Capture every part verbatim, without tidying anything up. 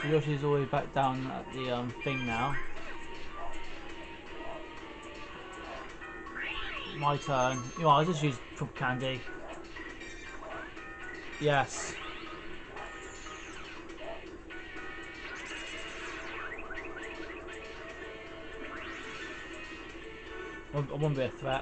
Yoshi's all the way back down at the um, thing now. My turn. You know, I'll just use Trump Candy. Yes. I won't be a threat.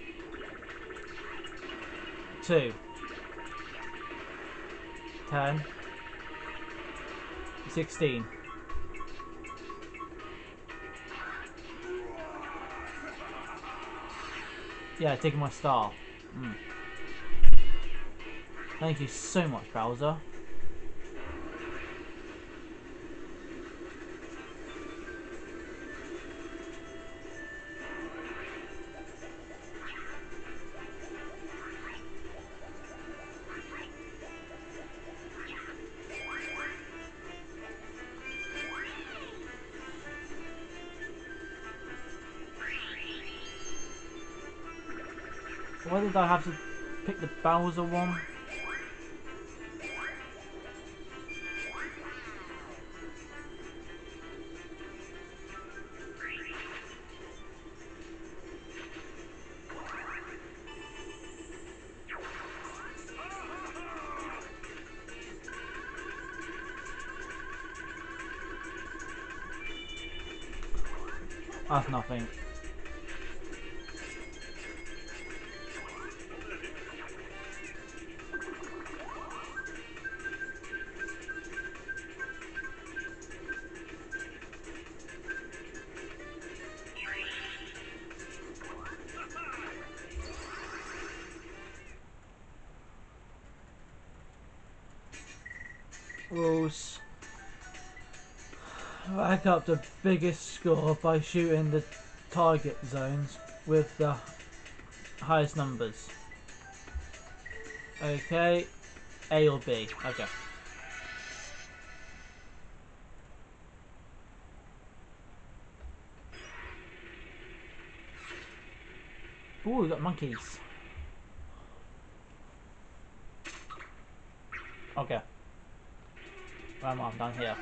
Two. Ten. Sixteen. Yeah, taking my star. Mm. Thank you so much, Bowser. Why did I have to pick the Bowser one? That's nothing. Rules. Rack up the biggest score by shooting the target zones with the highest numbers. Okay. A or B. Okay. Ooh, we got monkeys. Okay. Where am I? I'm down here.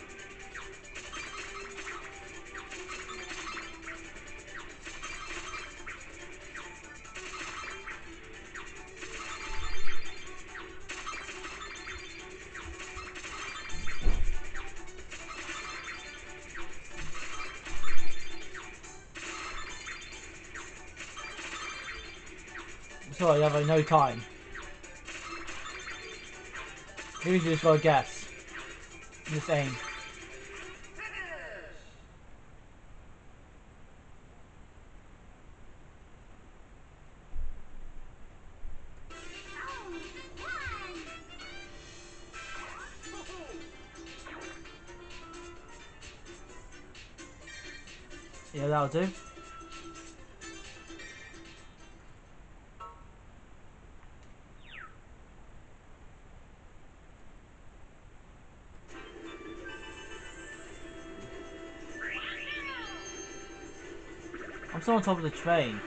Sorry, I have no time. Who's just got to guess? Just aim. Yeah, that'll do. I'm still on top of the train.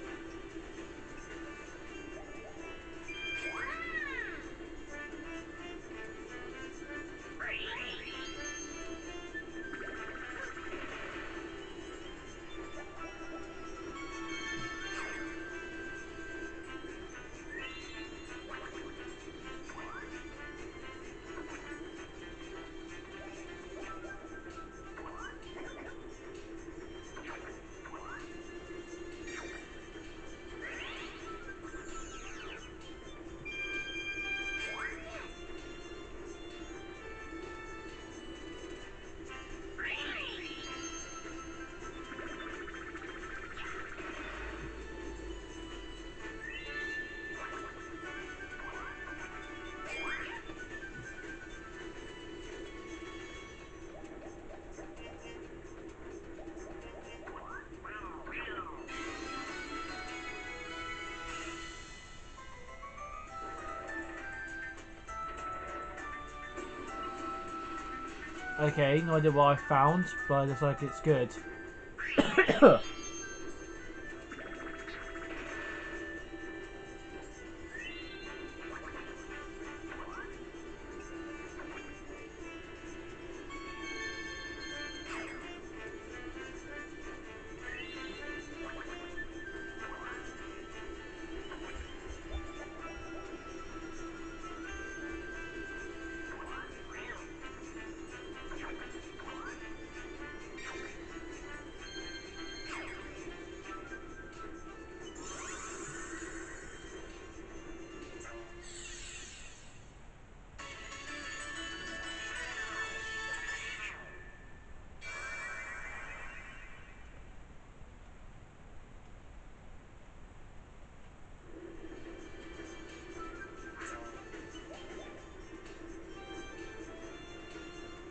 Okay, no idea what I found, but it looks like it's good.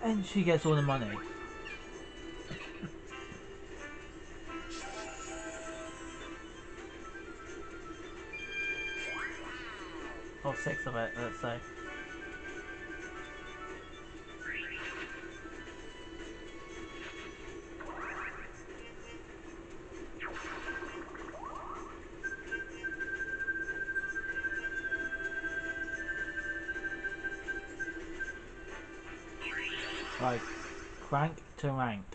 And she gets all the money. Or six of it, let's say. Right, crank to rank.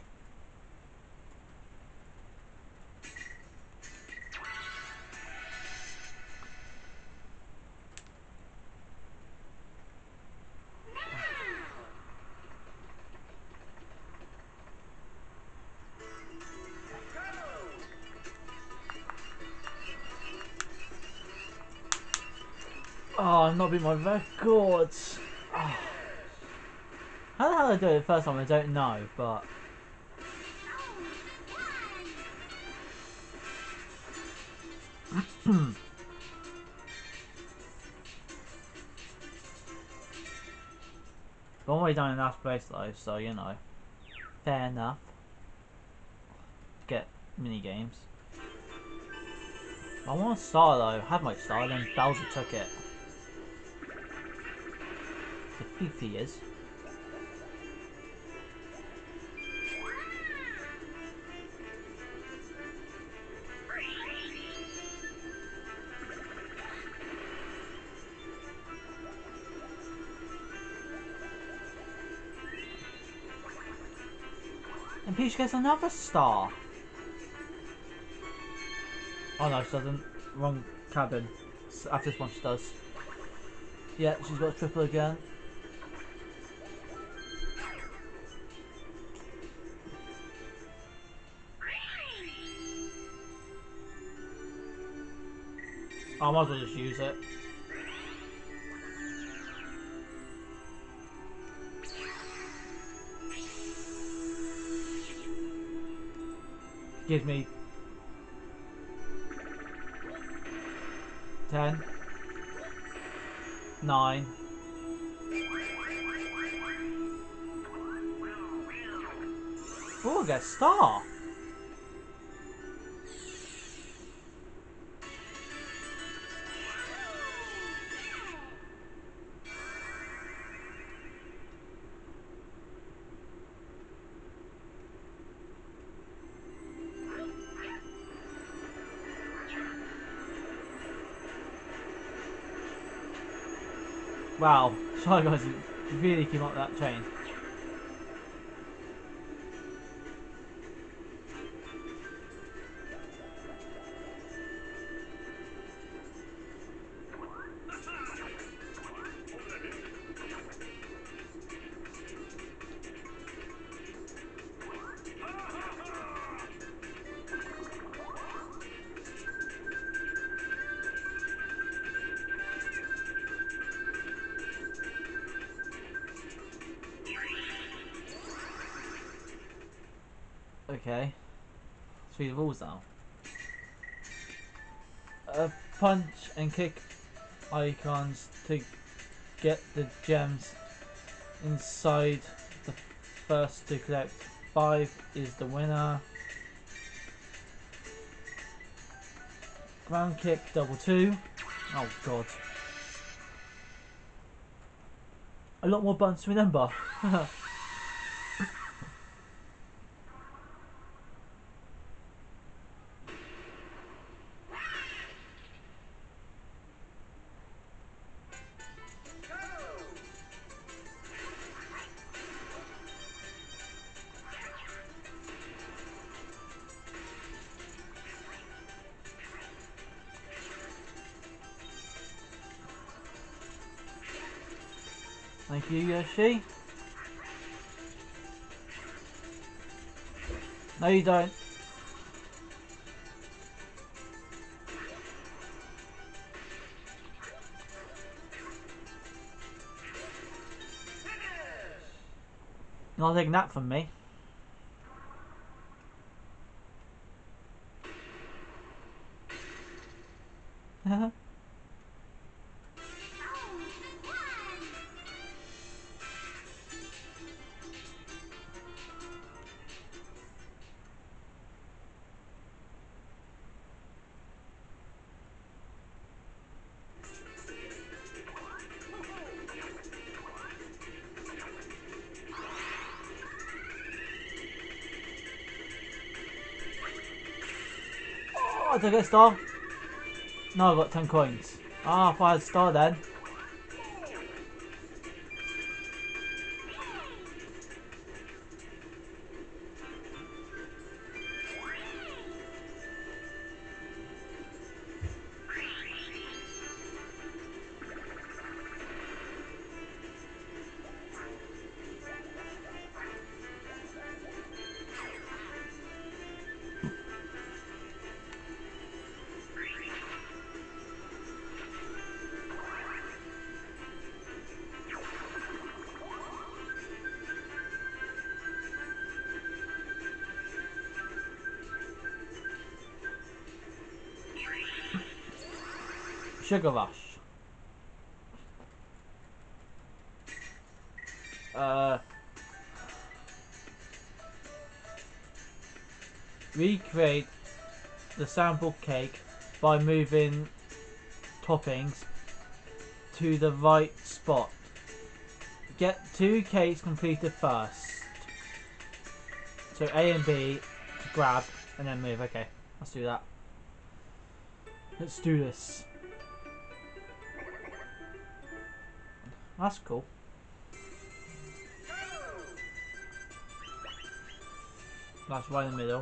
Oh, I'm not beating my records. Oh. How the hell did I do it the first time? I don't know, but. I'm already done in last place though, so you know. Fair enough. Get mini games. I want a star though. I had my star, then Bowser took it. The thief he is. And Peach gets another star. Oh no, she doesn't. Wrong cabin. After this one she does. Yeah, she's got a triple again. I might as well just use it. Gives me ten, nine. Oh, I get a star. Wow, Shy Guys really came up that chain. Okay. Three rules now. Uh, punch and kick icons to get the gems inside the first to collect. Five is the winner. Ground kick double two. Oh god. A lot more buttons to remember. Thank you, Yoshi. No, you don't. You're not taking that from me. did I get a star? No, I got ten coins. Ah, if I had a star then. Sugar Rush. Uh, recreate the sample cake by moving toppings to the right spot. Get two cakes completed first. So A and B to grab and then move. Okay, let's do that. Let's do this. That's cool. That's right in the middle.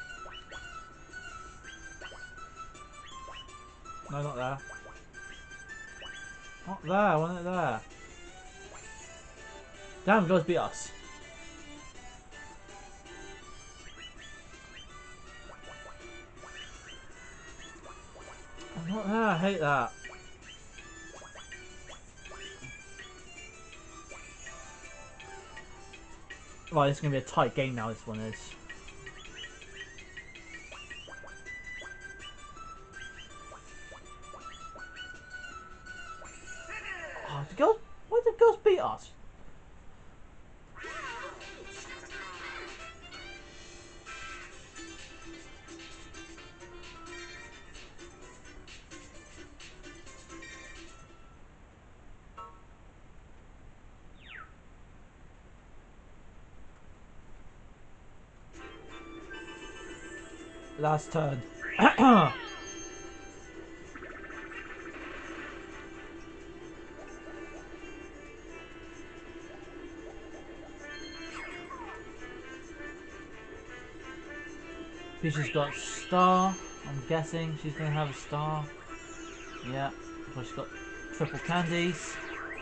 No, not there. Not there, wasn't it there? Damn, girls beat us. Not there, I hate that. Right, it's going to be a tight game now, this one is. Oh, the girls, why did the girls beat us? Last turn. Peach's got star. I'm guessing she's going to have a star. Yeah. Well, she's got triple candies.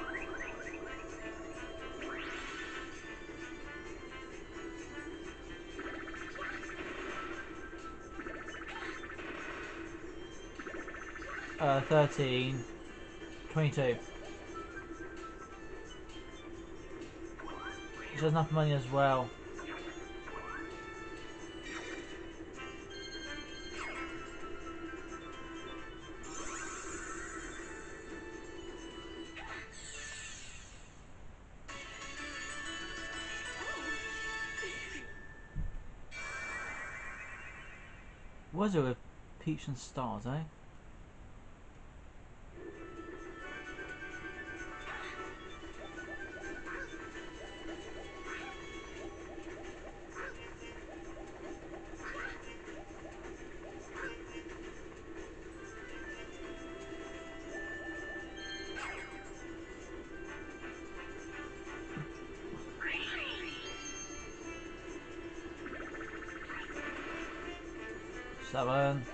Uh, thirteen. twenty-two. She has enough money as well. What is it with Peach and stars, eh? Seven.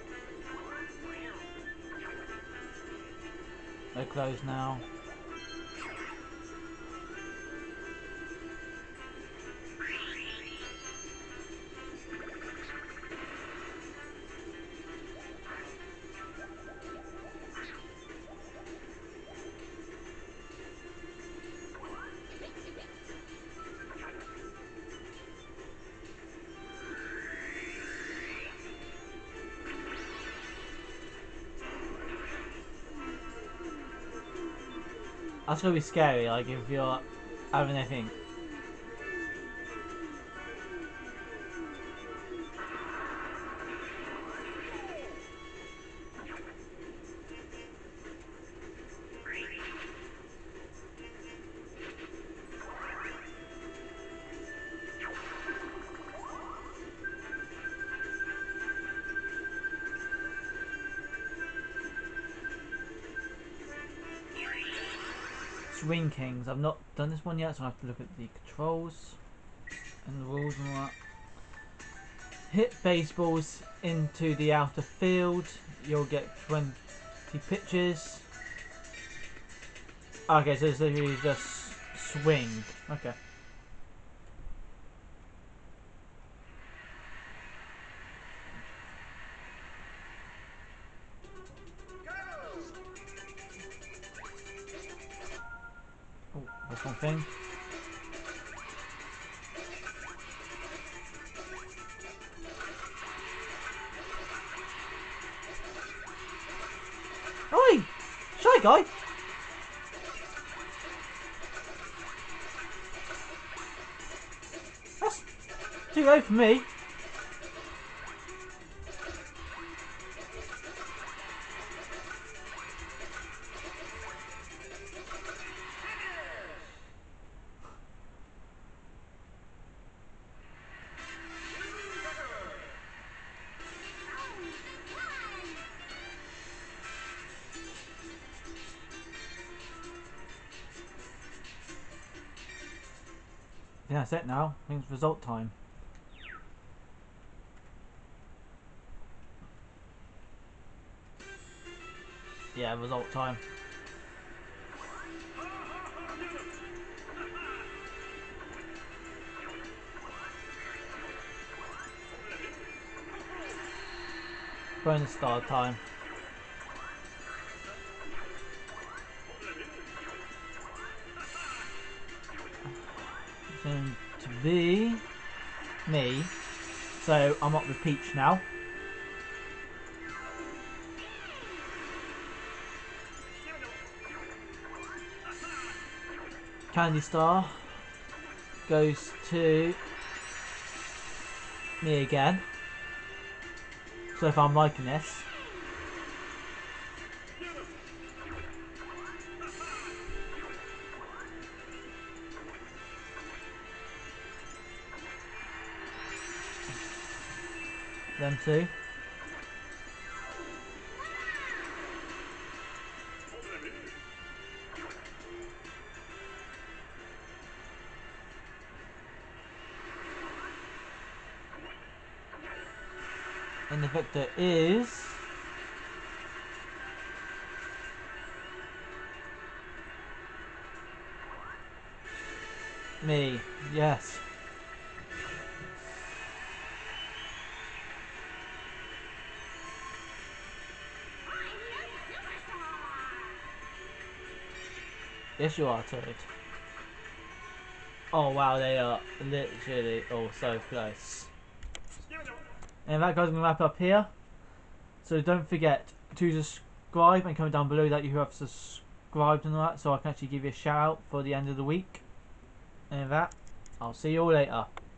They're closed now. That's gonna be scary, like if you're having anything. Swing Kings. I've not done this one yet, so I have to look at the controls and the rules and all that. Hit baseballs into the outer field. You'll get twenty pitches. Okay, so it's literally just swing. Okay. Oh, that's one thing. Oi! Shy Guy! That's too low for me. Yeah, that's it now. I think it's result time. Yeah, result time. Bonus star time. It's going to be me. So I'm up with Peach now. Candy Star goes to me again. So if I'm liking this. Them two. And the victor is me. Yes. Yes, you are, Toad. Oh wow, they are literally all so close. And that guy's gonna wrap up here. So don't forget to subscribe and comment down below that you have subscribed and all that, so I can actually give you a shout out for the end of the week. And that, I'll see you all later.